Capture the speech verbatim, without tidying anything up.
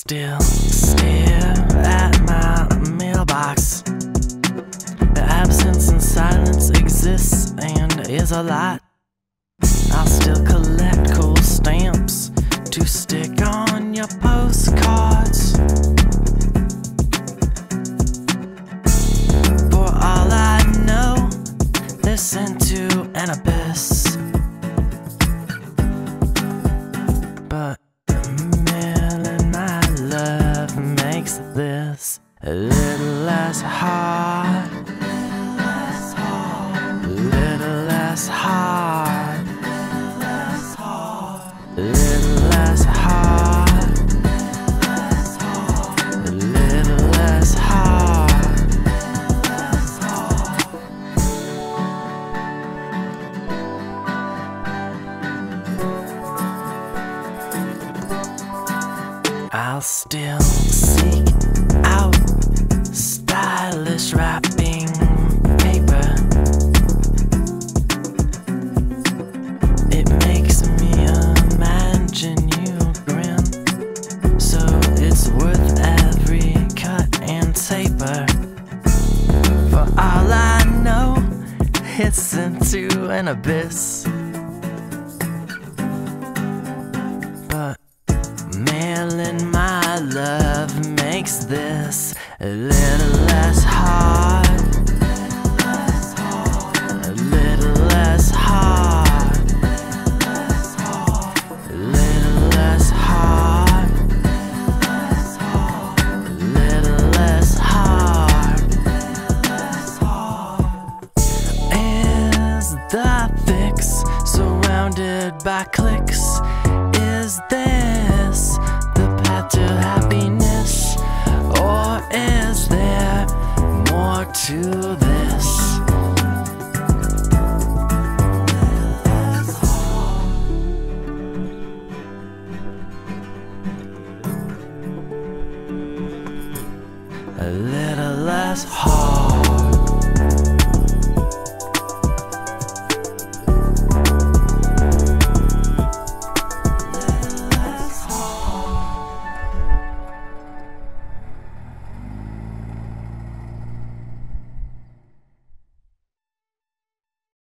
still stare at my mailbox. The absence and silence exists and is a lot. I'll still collect cool stamps to stick on your postcards. For all I know, listen to an abyss. But mailing my love makes this a little less hard. A little less hard. A little less hard. A little less hard. I'll still seek out stylish wrapping paper. It makes me imagine you grin, so it's worth every cut and taper. For all I know, it's into an abyss. But mailing my love makes this a little less hard. A little less hard. A little less hard. A little less hard. Is the fix surrounded by clicks? Is this the path to happiness? Or is there more to